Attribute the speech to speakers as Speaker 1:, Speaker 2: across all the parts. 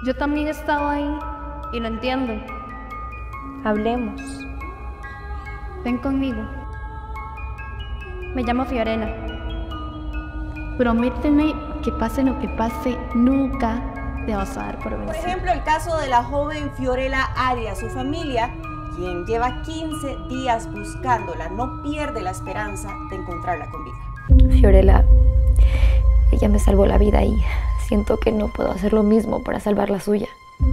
Speaker 1: Yo también he estado ahí y lo entiendo.
Speaker 2: Hablemos.
Speaker 1: Ven conmigo. Me llamo Fiorella. Prométeme que pase lo que pase, nunca te vas a dar por
Speaker 3: Por
Speaker 1: vencido.
Speaker 3: ejemplo, el caso de la joven Fiorella Arias, su familia, quien lleva 15 días buscándola, no pierde la esperanza de encontrarla con vida.
Speaker 2: Fiorella, ella me salvó la vida y siento que no puedo hacer lo mismo para salvar la suya.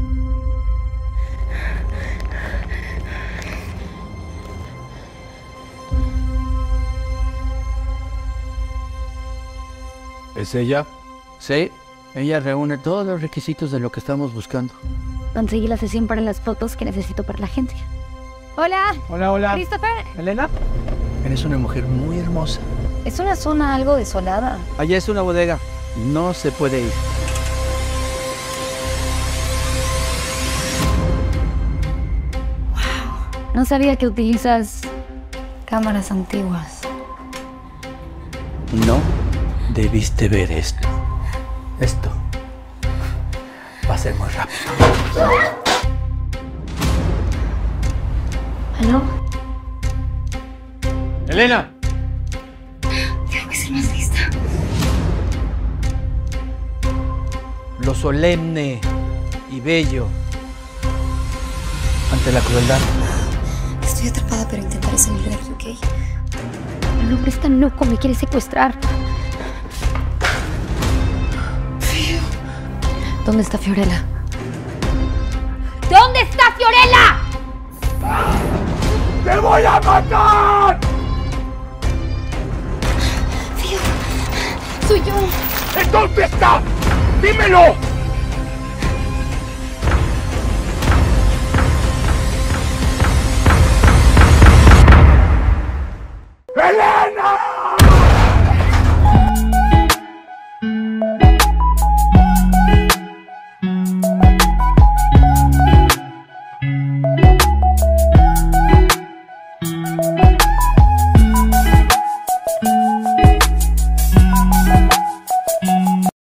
Speaker 4: ¿Es ella?
Speaker 5: Sí, ella reúne todos los requisitos de lo que estamos buscando.
Speaker 2: Conseguí la sesión para las fotos que necesito para la agencia. Hola.
Speaker 4: Hola, hola.
Speaker 2: Christopher.
Speaker 4: ¿Elena?
Speaker 5: Eres una mujer muy hermosa.
Speaker 2: Es una zona algo desolada.
Speaker 5: Allá es una bodega. No se puede ir.
Speaker 2: No sabía que utilizas cámaras antiguas.
Speaker 5: No debiste ver esto. Esto va a ser muy rápido.
Speaker 2: ¿Aló?
Speaker 4: ¡Elena!
Speaker 2: Tengo que ser más lista.
Speaker 5: Lo solemne y bello ante la crueldad.
Speaker 2: Estoy atrapada, pero intentaré salir de aquí, ¿ok? El hombre está loco, me quiere secuestrar. ¿Dónde está Fiorella? ¿Dónde está Fiorella?
Speaker 4: ¡Te voy a matar!
Speaker 2: Fío, soy yo.
Speaker 4: ¿En dónde está? ¡Dímelo!